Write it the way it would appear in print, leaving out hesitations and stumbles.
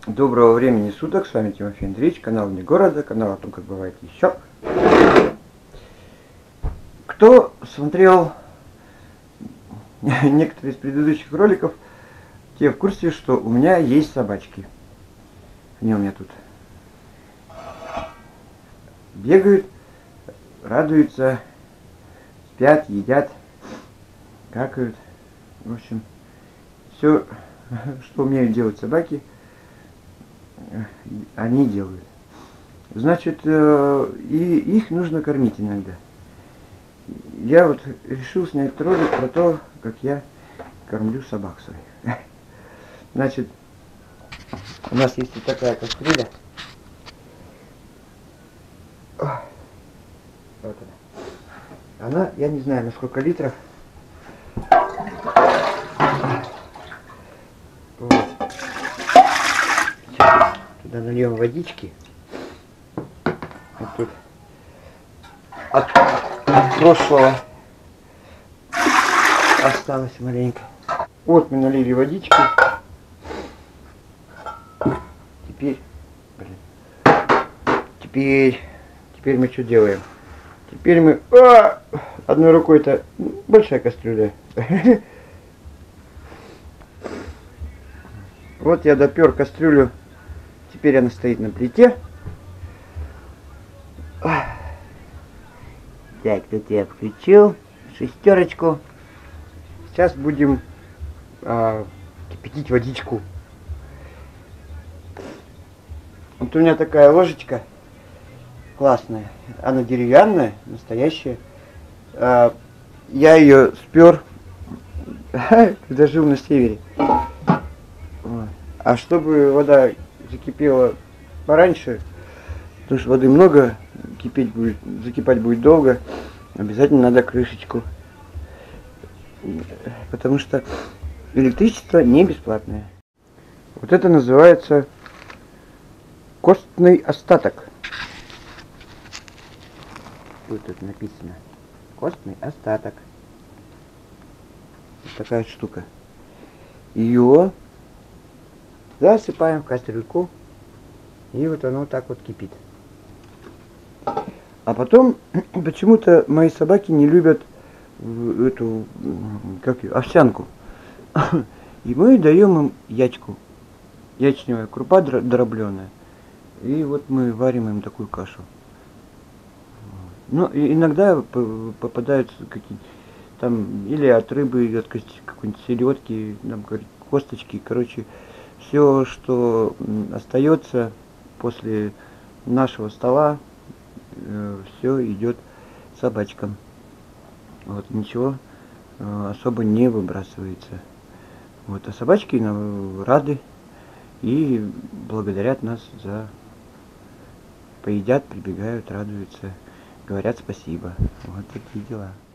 Доброго времени суток, с вами Тимофей Андреевич, канал «Вне города», канал о том, как бывает еще. Кто смотрел некоторые из предыдущих роликов, те в курсе, что у меня есть собачки. Они у меня тут бегают, радуются, спят, едят, какают. В общем, все, что умеют делать собаки, они делают. Значит, и их нужно кормить иногда. Я вот решил снять ролик про то, как я кормлю собак своих. Значит, у нас есть вот такая кастрюля. Вот она. Она, я не знаю, на сколько литров. Вот. Сейчас туда нальем водички. Вот тут от прошлого осталось маленько. Вот мы налили водички. Теперь мы что делаем? Теперь мы одной рукой-то большая кастрюля. Вот я допер кастрюлю. Теперь она стоит на плите. Так, тут я включил шестерочку. Сейчас будем кипятить водичку. Вот у меня такая ложечка классная. Она деревянная, настоящая. Я ее спер, когда жил на севере. А чтобы вода закипела пораньше, потому что воды много, закипать будет долго, обязательно надо крышечку. Потому что электричество не бесплатное. Вот это называется костный остаток. Вот тут написано. Костный остаток. Вот такая штука. Ее засыпаем в кастрюльку. И вот оно так вот кипит. А потом почему-то мои собаки не любят эту, овсянку. И мы даем им ячку. Ячневая крупа дробленая. И вот мы варим им такую кашу. Ну, иногда попадаются какие-то там, или от рыбы, или от какой-нибудь селедки, там, косточки, короче, все, что остается после нашего стола, все идет собачкам. Вот, ничего особо не выбрасывается. Вот, а собачки рады и благодарят нас за... Поедят, прибегают, радуются, говорят спасибо. Вот такие дела.